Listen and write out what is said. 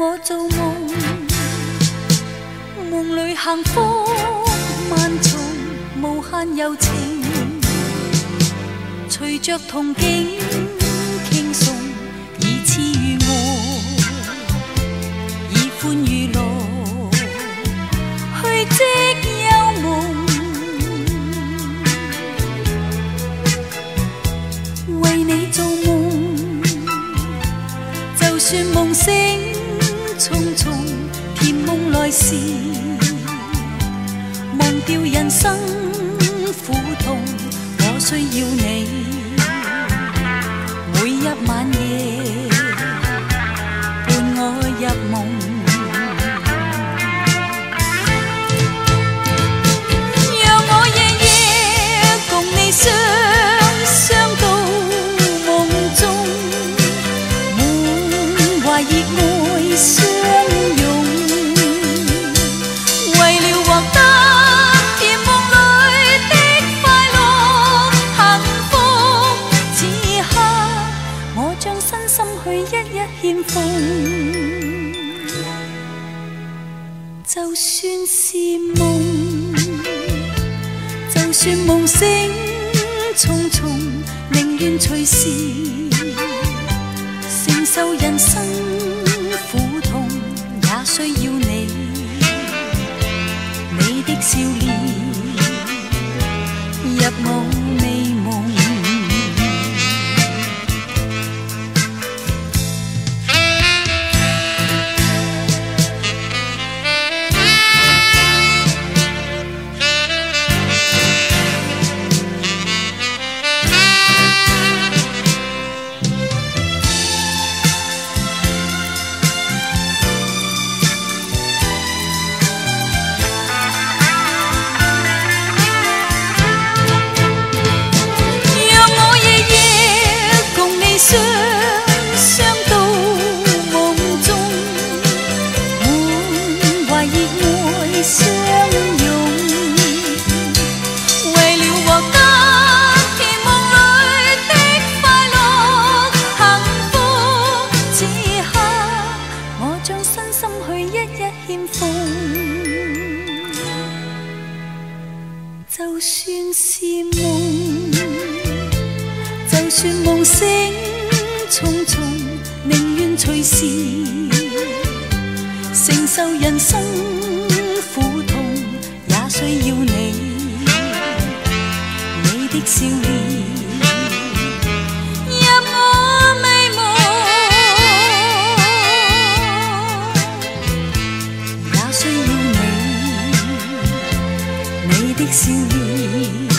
我做梦，梦里幸福萬重，無限柔情，隨着憧憬傾送，以痴與愛，以歡與樂，虛跡幽夢，為你做夢，就算夢醒重重，甜夢來時，忘掉人生苦痛，我需要你，每一晚夜伴我入夢。讓我夜夜共你相到夢中，滿懷熱愛相擁，為了獲得甜夢裏的快樂幸福，此刻我將身心去一一獻奉，就算是夢，就算夢醒重重，寧願隨時承受人生苦痛，也需要你，你的笑臉入我美夢。相到夢中，滿懷熱愛相擁，為了獲得甜夢裏的快樂幸福，此刻我將身心去一一獻奉，就算是夢，就算夢醒重重，寧願隨時承受人生苦痛，也需要你，你的笑臉入我美夢，也需要你，你的笑臉